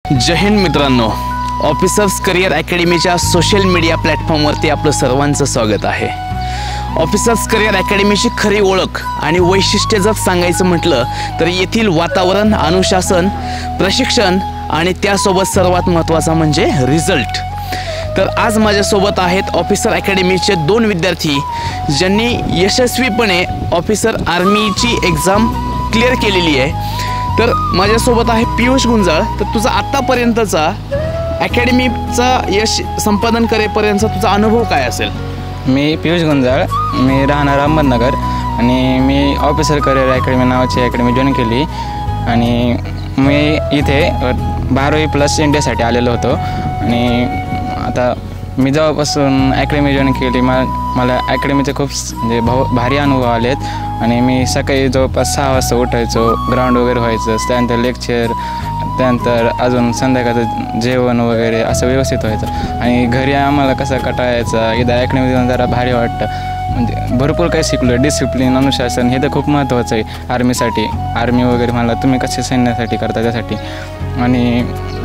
जय हिंद मित्रांनो, officers career अकॅडमीच्या social media प्लॅटफॉर्मवरती आपलं सर्वांचं स्वागत आहे। ऑफिसर्स करियर अकॅडमीची खरी ओळख आणि वैशिष्ट्य जर सांगायचं म्हटलं तर येथील वातावरण, अनुशासन, प्रशिक्षण आणि त्यासोबत सर्वात महत्त्वाचा म्हणजे रिझल्ट। तर आज माझ्यासोबत आहेत ऑफिसर अकॅडमीचे 2 विद्यार्थी ज्यांनी यशस्वीपणे ऑफिसर आर्मीची एग्जाम क्लिअर केलेली आहे। तर माझ्यासोबत आहे पियुष गुंजाळ। तर तुझा आतापर्यंतचा अकॅडमीचा यश संपादन करेपर्यंतचा तुझा अनुभव काय असेल? मी पियुष गुंजाळ, मी राहणार अहमदनगर आणि मी ऑफिसर करियर अकॅडमी नावाची अकॅडमी जॉईन केली आणि मी इथे 12वी+ इंडियासाठी आलेलो होतो। आणि आता मी जेव्हापासून अकॅडमी जॉईन केली मला अकॅडमीचे खूप म्हणजे भारी अनुभव आलेत। आणि मी सकाळी जवळपास 6 वाजता उठायचो, ग्राउंड वगैरे व्हायचं, त्यानंतर लेक्चर, त्यानंतर अजून संध्याकाळचं जेवण वगैरे असं व्यवस्थित व्हायचं। आणि घरी आम्हाला कसं कटाळायचा, इथं अकॅडमी जाऊन जरा भारी वाटतं, म्हणजे भरपूर काही शिकलो। डिसिप्लिन, अनुशासन हे तर खूप महत्त्वाचं आहे आर्मीसाठी। आर्मी वगैरे मला तुम्ही कसे सैन्यासाठी करता त्यासाठी। आणि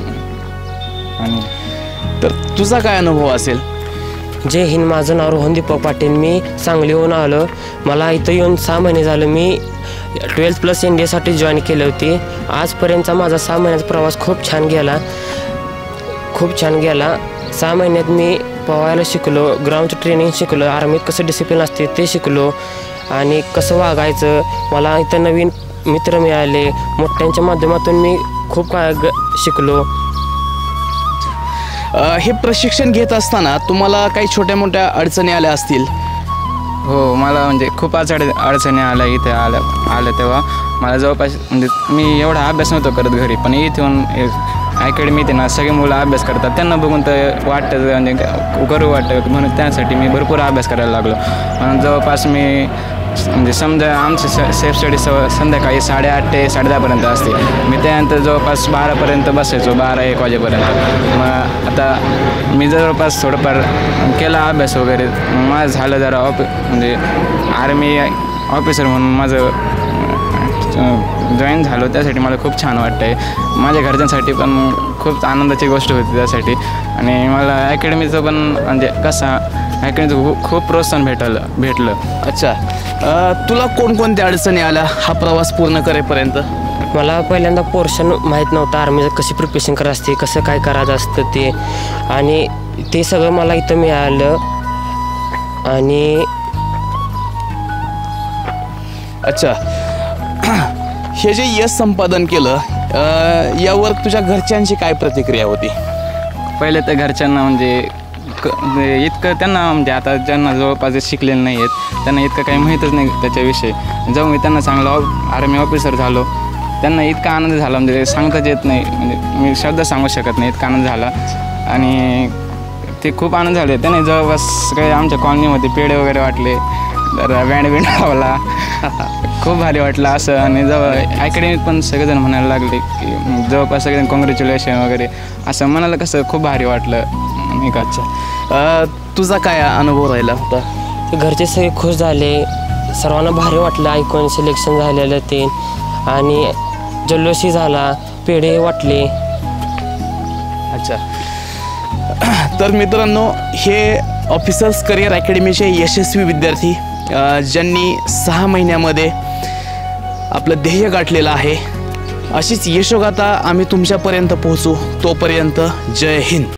तर तुझा काय अनुभव असेल? जय हिंद, माझं नाव रोहन दीपक पाटील, मी सांगलीहून आलो। मला इथं येऊन 6 महिने झाले। मी 12th+ इंडियासाठी जॉईन केली होती। आजपर्यंतचा माझा 6 महिन्याचा प्रवास खूप छान गेला। 6 महिन्यात मी पोहायला शिकलो, ग्राउंडचं ट्रेनिंग शिकलो, आर्मीत कसं डिसिप्लिन असते ते शिकलो आणि कसं वागायचं। मला इथं नवीन मित्र मिळाले, मोठ्यांच्या माध्यमातून मी खूप काय शिकलो। हे प्रशिक्षण घेत असताना तुम्हाला काही छोट्या मोठ्या अडचणी आल्या असतील? हो, मला म्हणजे खूप अडचणी आल्या इथे आल्या तेव्हा मला जवळपास म्हणजे मी एवढा अभ्यास नव्हतो करत घरी, पण इथून अकॅडमीत ना सगळे मुलं अभ्यास करतात, त्यांना बघून तर वाटतं म्हणजे करू वाटतं, म्हणून त्यासाठी मी भरपूर अभ्यास करायला लागलो। म्हणून जवळपास मी म्हणजे समजा आमचं सेल्फ स्टडी संध्याकाळी 8:30 ते 10:30पर्यंत असते। मी त्यानंतर जवळपास 12पर्यंत बसायचो, 12-1 वाजेपर्यंत। मग आता मी जवळपास थोडंफार केला अभ्यास वगैरे, माझं झालं जरा म्हणजे आर्मी ऑफिसर म्हणून माझं जॉईन झालो, त्यासाठी मला खूप छान वाटतं आहे। माझ्या घरच्यांसाठी पण खूप आनंदाची गोष्ट होती त्यासाठी। आणि मला अकॅडमीचं पण म्हणजे कसं अकॅडमीचं खूप प्रोत्साहन भेटलं। अच्छा, तुला कोणकोणत्या अडचणी आल्या हा प्रवास पूर्ण करेपर्यंत? मला पहिल्यांदा पोर्शन माहीत नव्हतं, आर्मीचं कशी प्रिपरेशन करायचं असते, कसं काय करायचं असतं ते, आणि ते सगळं मला इथं मिळालं। आणि अच्छा, हे जे यश संपादन केलं यावर तुझ्या घरच्यांची काय प्रतिक्रिया होती? पहिले तर घरच्यांना म्हणजे इतकं त्यांना म्हणजे आता ज्यांना जवळपास शिकलेले नाही आहेत त्यांना इतकं काही माहीतच नाही त्याच्याविषयी। जेव्हा मी त्यांना चांगलं आर्मी ऑफिसर झालो, त्यांना इतका आनंद झाला म्हणजे सांगताच येत नाही, म्हणजे मी शब्द सांगू शकत नाही, इतका आनंद झाला। आणि ते खूप आनंद झाले। त्याने जवळपास काही आमच्या कॉलनीमध्ये पेढे वगैरे वाटले, तर बँड लावला, खूप भारी वाटलं असं। आणि जवळ अकॅडमीत पण सगळेजण म्हणायला लागले की जवळपास सगळेजण कॉंग्रॅच्युलेशन वगैरे असं म्हणायला, कसं खूप भारी वाटलं। नाही का? अच्छा, तुझा काय अनुभव राहिला होता? घरचे सगळे खुश झाले, सर्वांना भारी वाटलं ऐकून सिलेक्शन झालेलं ते, आणि जल्लोषही झाला, पेढे वाटले। अच्छा, तर मित्रांनो, हे ऑफिसर्स करियर अकॅडमीचे यशस्वी विद्यार्थी ज्यांनी 6 महिन्यामध्ये आपलं ध्येय गाठलेलं आहे। अशीच यशोगाथा आम्ही तुमच्यापर्यंत पोहोचू, तोपर्यंत जय हिंद।